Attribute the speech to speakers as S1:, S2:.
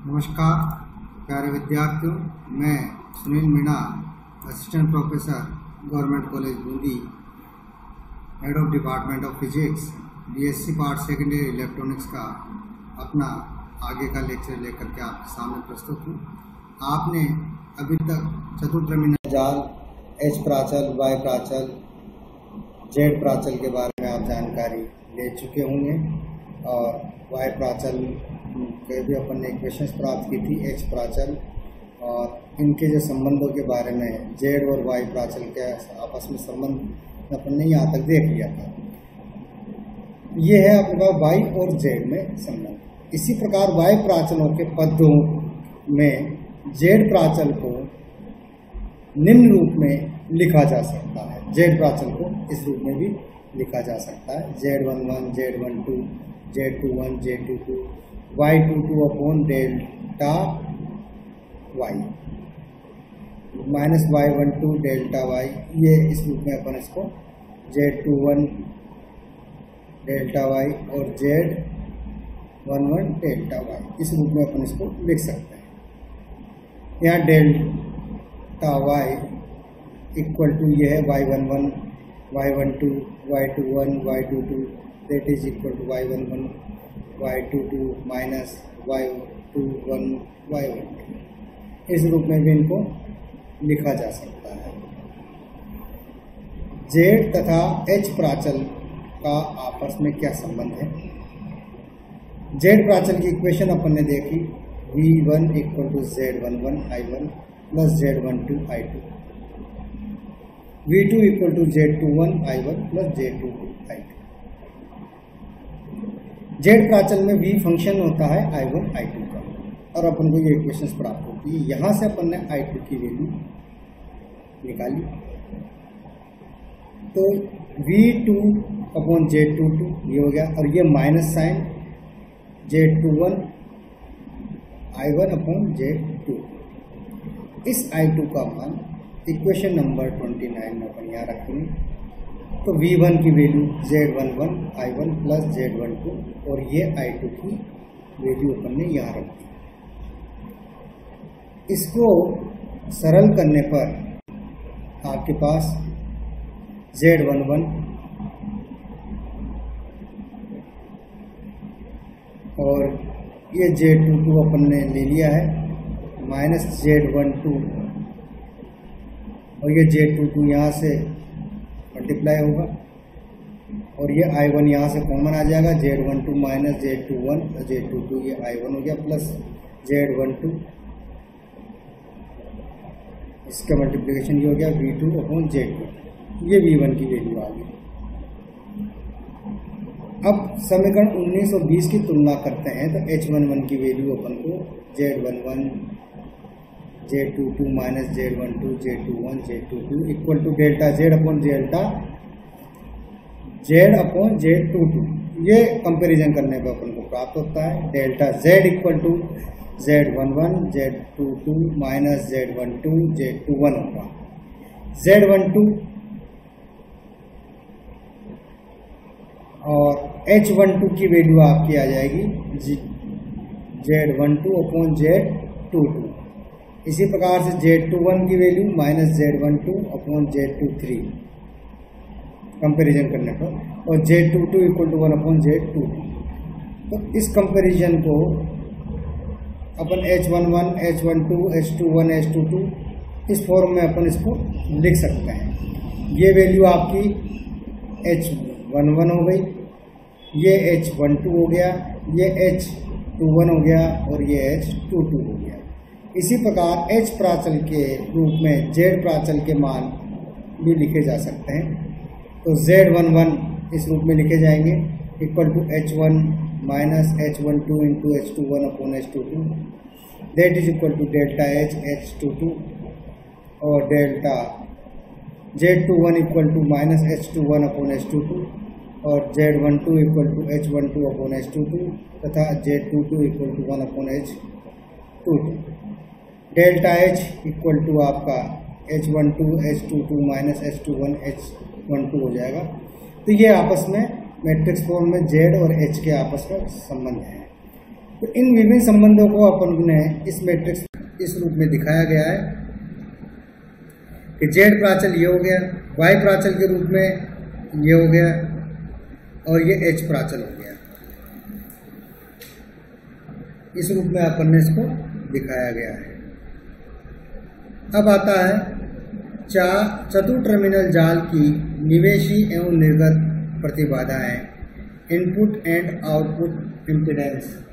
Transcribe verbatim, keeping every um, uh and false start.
S1: नमस्कार प्यारे विद्यार्थियों, मैं Sunil Meena, assistant professor government college Bundi, head of department of physics, BSc part secondary electronics का अपना आगे का लेक्चर लेकर के आपके सामने प्रस्तुत हूँ। आपने अभी तक चतुर्द्रमीय जाल, एच प्राचल, वाई प्राचल, जेड प्राचल के बारे में आप जानकारी ले चुके होंगे और वाई प्राचल के भी अपन ने इक्वेशंस प्राप्त की थी, एच प्राचल और इनके जो संबंधों के बारे में जेड और वाई प्राचल के आपस में संबंध अपन ने यहाँ तक देख लिया था। ये है आपके पास वाई और जेड में संबंध। इसी प्रकार वाई प्राचलों के पदों में जेड प्राचल को निम्न रूप में लिखा जा सकता है। जेड प्राचल को इस रूप में भी लिखा जा सकता है, Z one one, Z one two, Z two one, Z two two, Y two two upon delta Y, minus Y one two delta Y. ये इस रूप में अपन इसको Z two one delta Y और Z one one delta Y, इस रूप में अपन इसको लिख सकते हैं। यहाँ डेल्टा वाई इक्वल टू ये है Y one one, Y one two, Y two one, Y two two, that is equal to Y one one, Y two two minus Y two one, Y one two. इस रूप में भी इनको लिखा जा सकता है। जेड तथा एच प्राचल का आपस में क्या संबंध है? जेड प्राचल की इक्वेशन अपन ने देखी, V one equal to Z one one I one plus Z one two I two, V two equal to Z two one I one plus Z two two I two. Z प्राचल में v function होता है I one I to का और अपन को ये equations प्राप्त होती है। यहाँ से अपन ने आई टू की वैल्यू निकाली, तो V two upon Z two two ये हो गया और ये minus sign Z two one I one upon Z two. इस आई टू का मान इक्वेशन नंबर ट्वेंटी नाइन में अपन यहाँ रखेंगे। तो वी वन की value Z one one I one plus Z one two और ये आई टू की वैल्यू अपन ने यहाँ रख दी। इसको सरल करने पर आपके पास जेड वन वन और ये जेड टू टू अपन ने ले लिया है, माइनस जेड वन टू और ये जेड टू टू यहाँ से मल्टीप्लाई होगा और ये आई वन यहाँ से कॉमन आ जाएगा, Z one two minus Z two one, Z two two ये आई वन हो गया प्लस जेड वन टू, इसका मल्टीप्लिकेशन ये हो गया V two upon Z two, ये वी वन की वैल्यू आ गई। अब समीकरण उन्नीस और बीस की तुलना करते हैं तो एच वन वन की वैल्यू अपन को Z one one, Z two two minus Z one two, Z two one, Z two two equal to delta Z upon delta Z upon Z two two. ये comparison करने पर अपन को प्राप्त होता है delta Z equal to Z one one, Z two two minus Z one two, Z two one होगा। Z one two और एच वन टू की वैल्यू आपकी आ जाएगी Z one two upon Z two two. इसी प्रकार से Z two one की value minus Z one two upon Z two three comparison करने पर, और Z two two equal to one upon Z two two. तो इस कंपेरिजन को अपन H one one, H one two, H two one, H two two इस form में अपन इसको लिख सकते हैं। ये वैल्यू आपकी एच वन वन हो गई, ये एच वन टू हो गया, ये एच टू वन हो गया और ये एच टू टू हो गया। इसी प्रकार एच प्राचल के रूप में जेड प्राचल के मान भी लिखे जा सकते हैं। तो जेड वन वन इस रूप में लिखे जाएंगे equal to H one minus H one two into H two one upon H two two, that is equal to delta H H two two और delta Z two one equal to minus H two one upon H two two और Z one two equal to H one two upon H two two तथा Z two two equal to one upon H two two. Delta H equal to आपका H one two H two two minus H two one H one two हो जाएगा। तो ये आपस में matrix form में Z और एच के आपस में संबंध है। तो इन विभिन्न संबंधों को अपन ने इस मैट्रिक्स इस रूप में दिखाया गया है कि जेड प्राचल ये हो गया, वाई प्राचल के रूप में ये हो गया और ये एच प्राचल हो गया। इस रूप में अपन ने इसको दिखाया गया है। अब आता है चार चतुर टर्मिनल जाल की निवेशी एवं निर्गत प्रतिबाधाएं, इनपुट एंड आउटपुट इम्पीडेंस।